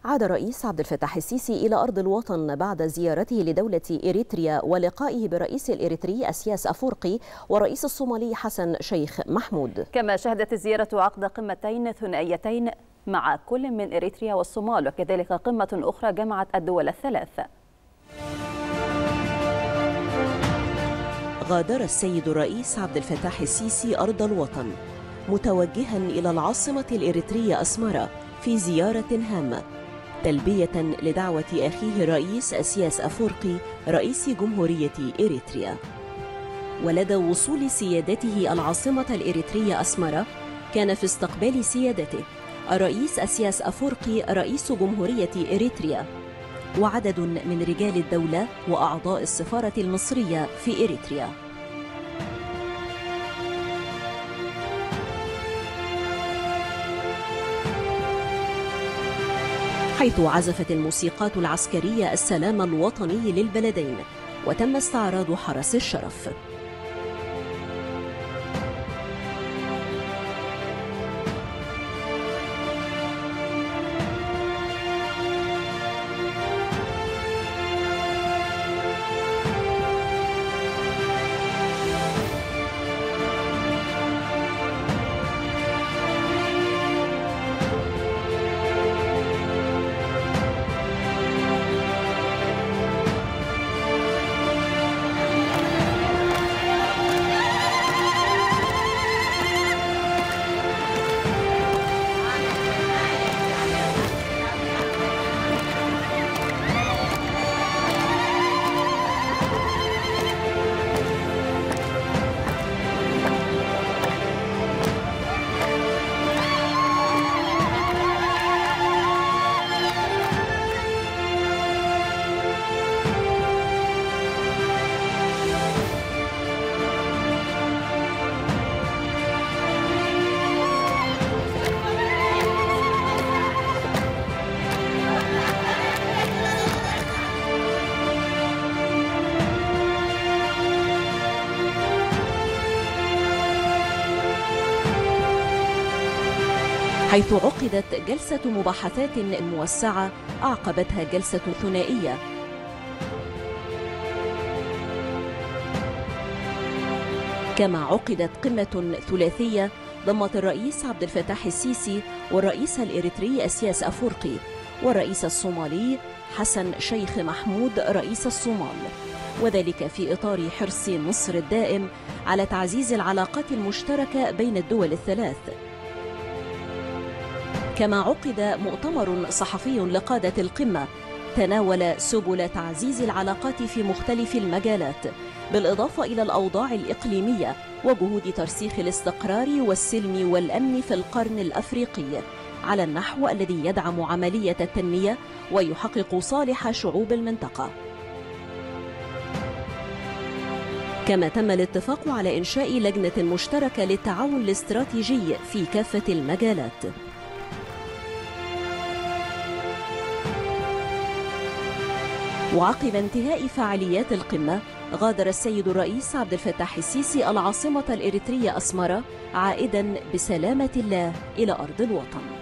عاد الرئيس عبد الفتاح السيسي إلى أرض الوطن بعد زيارته لدولة إريتريا ولقائه بالرئيس الإريتري أسياس أفورقي والرئيس الصومالي حسن شيخ محمود. كما شهدت الزيارة عقد قمتين ثنائيتين مع كل من إريتريا والصومال، وكذلك قمة أخرى جمعت الدول الثلاث. غادر السيد الرئيس عبد الفتاح السيسي أرض الوطن متوجها إلى العاصمة الإريترية أسمرة في زيارة هامة تلبية لدعوة أخيه الرئيس أسياس أفورقي رئيس جمهورية إريتريا. ولدى وصول سيادته العاصمة الإريترية أسمرة كان في استقبال سيادته الرئيس أسياس أفورقي رئيس جمهورية إريتريا وعدد من رجال الدولة وأعضاء السفارة المصرية في إريتريا. حيث عزفت الموسيقات العسكرية السلام الوطني للبلدين وتم استعراض حرس الشرف. حيث عقدت جلسة مباحثات موسعة أعقبتها جلسة ثنائية كما عقدت قمة ثلاثية ضمت الرئيس عبد الفتاح السيسي والرئيس الإريتري أسياس أفورقي والرئيس الصومالي حسن شيخ محمود رئيس الصومال، وذلك في إطار حرص مصر الدائم على تعزيز العلاقات المشتركة بين الدول الثلاث. كما عقد مؤتمر صحفي لقادة القمة تناول سبل تعزيز العلاقات في مختلف المجالات بالإضافة إلى الأوضاع الإقليمية وجهود ترسيخ الاستقرار والسلم والأمن في القرن الأفريقي على النحو الذي يدعم عملية التنمية ويحقق صالح شعوب المنطقة. كما تم الاتفاق على إنشاء لجنة مشتركة للتعاون الاستراتيجي في كافة المجالات. وعقب انتهاء فعاليات القمة غادر السيد الرئيس عبد الفتاح السيسي العاصمة الإريترية أسمرة عائدا بسلامة الله إلى أرض الوطن.